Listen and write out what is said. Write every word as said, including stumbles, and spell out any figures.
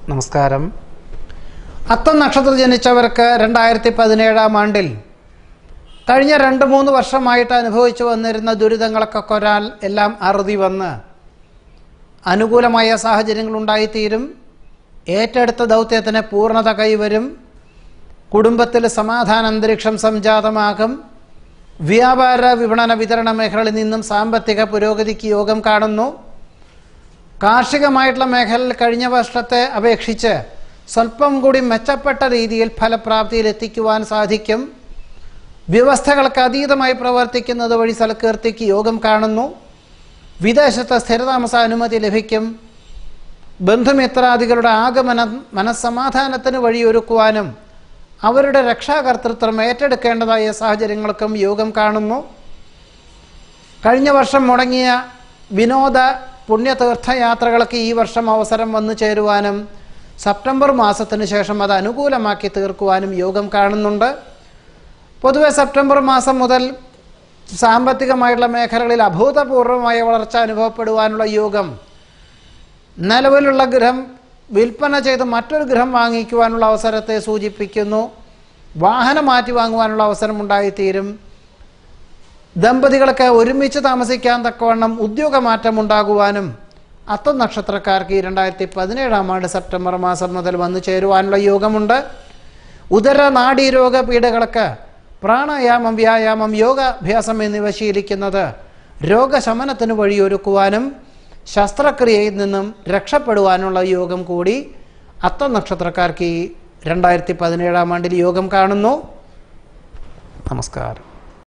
നമസ്കാരം. അത്തം നക്ഷത്രത്തിൽ ജനിച്ചവർക്ക് രണ്ടായിരത്തി പതിനേഴാം ആണ്ടിൽ കഴിഞ്ഞ രണ്ട് മൂന്ന് വർഷമായിട്ട് അനുഭവിച്ചു വന്നിരുന്ന ദുരിതങ്ങളൊക്കെ കൊരാൽ എല്ലാം അറുതി വന്ന് അനുകൂലമായ സാഹചര്യങ്ങൾ ഉണ്ടായിത്തീരും. ഏറ്റെടുത്ത ദൗത്യത്തിന് പൂർണ്ണത കൈവരും. കുടുംബത്തിൽ സമാധാന അന്തരീക്ഷം സംജാതമാകും. വ്യാപാര വിപണന വിതരണ മേഖലകളിൽ നിന്നും സാമ്പത്തിക പുരോഗതിക്ക് യോഗം കാണുന്നു. കാർഷികമായിട്ടുള്ള മേഖലയിൽ കഴിഞ്ഞ വർഷത്തെ അപേക്ഷിച്ച് സ്വല്പം കൂടി മെച്ചപ്പെട്ട രീതിയിൽ ഫലപ്രാപ്തിയിൽ എത്തിക്കുവാൻ സാധിക്കും. വ്യവസ്ഥകൾക്ക് അതീതമായി പ്രവർത്തിക്കുന്നത് വഴി സൽകീർത്തിക്ക് യോഗം കാണുന്നു. വിദേശത്ത് സ്ഥിരതാമസ അനുമതി ലഭിക്കും. ബന്ധുമിത്രാദികളുടെ ആഗമനം മനസ്സമാധാനത്തിന് വഴിയൊരുക്കുവാനും അവരുടെ രക്ഷാകർതൃത്വം ഏറ്റെടുക്കേണ്ടതായ സാഹചര്യങ്ങൾക്കും യോഗം കാണുന്നു. കഴിഞ്ഞ വർഷം മുടങ്ങിയ വിനോദ പുണ്യതീർത്ഥയാത്രകൾക്ക് ഈ വർഷം അവസരം വന്നു ചേരുവാനും സെപ്റ്റംബർ മാസത്തിന് ശേഷം അത് അനുകൂലമാക്കി തീർക്കുവാനും യോഗം കാണുന്നുണ്ട്. പൊതുവെ സെപ്റ്റംബർ മാസം മുതൽ സാമ്പത്തികമായിട്ടുള്ള മേഖലകളിൽ അഭൂതപൂർവമായ വളർച്ച അനുഭവപ്പെടുവാനുള്ള യോഗം, നിലവിലുള്ള ഗൃഹം വിൽപ്പന ചെയ്ത് മറ്റൊരു ഗൃഹം വാങ്ങിക്കുവാനുള്ള അവസരത്തെ സൂചിപ്പിക്കുന്നു. വാഹനം മാറ്റി വാങ്ങുവാനുള്ള അവസരം ഉണ്ടായിത്തീരും. ദമ്പതികൾക്ക് ഒരുമിച്ച് താമസിക്കാൻ തക്കവണ്ണം ഉദ്യോഗമാറ്റം ഉണ്ടാകുവാനും അത്തം നക്ഷത്രക്കാർക്ക് ഈ രണ്ടായിരത്തി പതിനേഴാം ആണ്ട് സെപ്റ്റംബർ മാസം മുതൽ വന്നു ചേരുവാനുള്ള യോഗമുണ്ട്. ഉദര നാഡീരോഗ പീഡകൾക്ക് പ്രാണായാമം, വ്യായാമം, യോഗാഭ്യാസം എന്നിവ ശീലിക്കുന്നത് രോഗശമനത്തിന് വഴിയൊരുക്കുവാനും ശസ്ത്രക്രിയയിൽ നിന്നും രക്ഷപ്പെടുവാനുള്ള യോഗം കൂടി അത്തം നക്ഷത്രക്കാർക്ക് ഈ രണ്ടായിരത്തി പതിനേഴാം ആണ്ടിൽ യോഗം കാണുന്നു. നമസ്കാരം.